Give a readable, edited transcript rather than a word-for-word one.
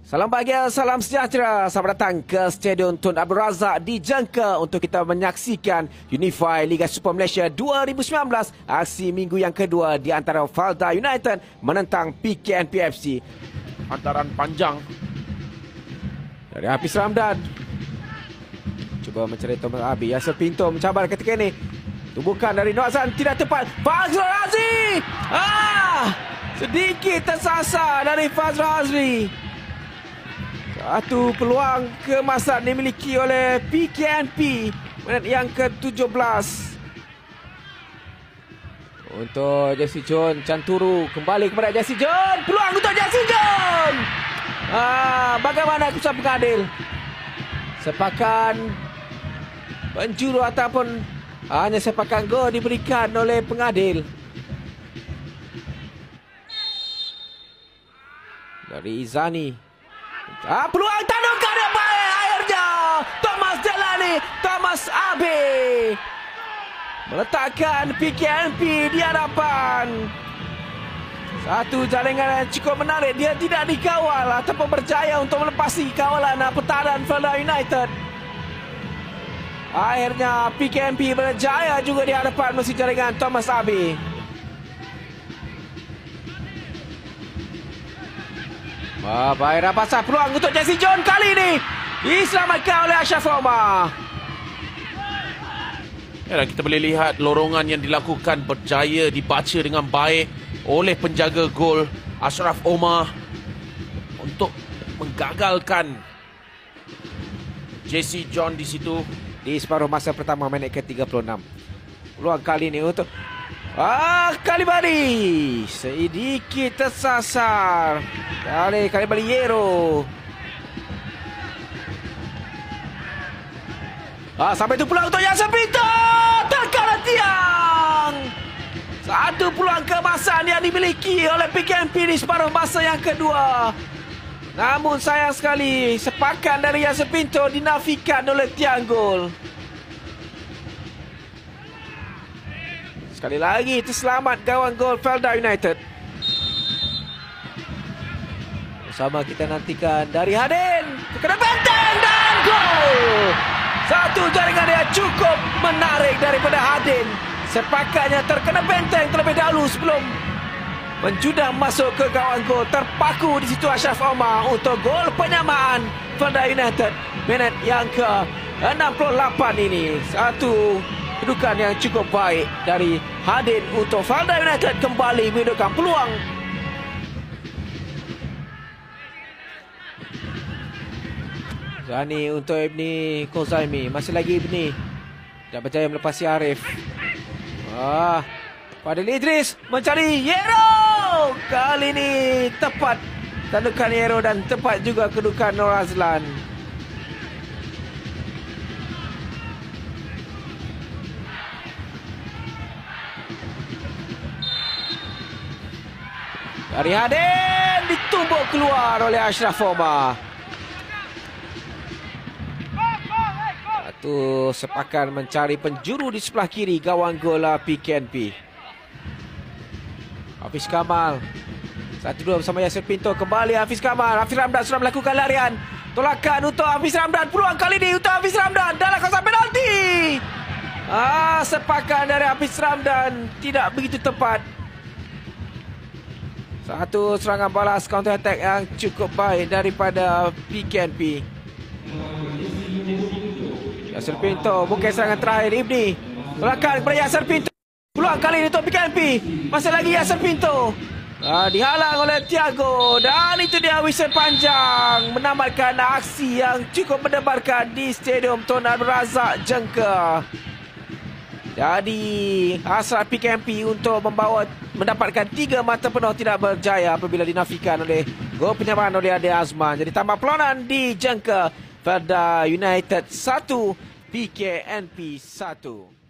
Salam bahagia, salam sejahtera. Selamat datang ke Stadium Tun Abdul Razak di Jangka untuk kita menyaksikan Unify Liga Super Malaysia 2019. Aksi minggu yang kedua di antara Falda United menentang PKNP FC. Hantaran panjang dari Hafiz Ramdan. Cuba mencari Thomas Abi. Yasser Pinto mencabar ketika ini. Tubuhkan dari Noazan tidak tepat. Fazrul Azri. Sedikit tersasar dari Fazrul Azri. Satu peluang keemasan dimiliki oleh PKNP menit yang ke-17. Untuk Jesse John, Canturu kembali kepada Jesse John. Peluang untuk Jesse John. Bagaimana keputusan pengadil? Sepakan penjuru ataupun hanya sepakan gol diberikan oleh pengadil. Dari Izani. Peluang tandukan yang baik akhirnya. Thomas Delani, Thomas Abe meletakkan PKNP di hadapan. Satu jaringan yang cukup menarik. Dia tidak dikawal ataupun berjaya untuk melepasi kawalan pertahanan Falda United. Akhirnya PKNP berjaya juga di hadapan mesin jaringan Thomas Abe. Baik, pasal peluang untuk Jesse John kali ini diselamatkan oleh Ashraf Omar. Dan kita boleh lihat lorongan yang dilakukan berjaya dibaca dengan baik oleh penjaga gol Ashraf Omar untuk menggagalkan Jesse John di situ. Di separuh masa pertama menit ke-36. Peluang kali ini untuk Kalibari. Sedikit tersasar dari Kalibari Yero. Sampai itu peluang untuk Yasser Pinto. Terkena tiang. Satu peluang keemasan yang dimiliki oleh PKNP di separuh masa yang kedua. Namun sayang sekali sepakan dari Yasser Pinto dinafikan oleh tiang gol. Sekali lagi terselamat gawang gol Falda United. Bersama kita nantikan dari Hadin. Terkena benteng dan gol. Satu jaringan yang cukup menarik daripada Hadin. Sepakannya terkena benteng terlebih dahulu sebelum menjudang masuk ke gawang gol. Terpaku di situ Ashraf Omar untuk gol penyamaan Falda United. Minit yang ke-68 ini. Satu kedudukan yang cukup baik dari Hadin untuk Falda United kembali menghidupkan peluang. Zani untuk Ibni Kozaimi. Masih lagi Ibni. Tak berjaya melepasi Arif. Fadil Idris mencari Yero. Kali ini tepat tandukan Yero dan tepat juga kedudukan Nur Azlan. Dari Hadin ditumbuk keluar oleh Ashraf Omar. Satu sepakan mencari penjuru di sebelah kiri gawang gol PKNP. Hafiz Kamal. 1-2 bersama Yasser Pinto. Kembali Hafiz Kamal. Hafiz Ramdan sudah melakukan larian. Tolakan untuk Hafiz Ramdan. Peluang kali ini untuk Hafiz Ramdan dalam kawasan penalti. Sepakan dari Hafiz Ramdan tidak begitu tepat. Satu serangan balas counter attack yang cukup baik daripada PKNP. Yasser Pinto, bukan serangan terakhir Ibni. Tolakan kepada Yasser Pinto. Peluang kali ini untuk PKNP. Masih lagi Yasser Pinto. Dihalang oleh Tiago. Dan itu dia whistle panjang menamatkan aksi yang cukup mendebarkan di Stadium Tun Abdul Razak Jangka. Jadi hasrat PKNP untuk mendapatkan 3 mata penuh tidak berjaya apabila dinafikan oleh gol penyamaan oleh Ade Azman. Jadi tambah perlawanan di Jangka. Falda United 1, PKNP 1.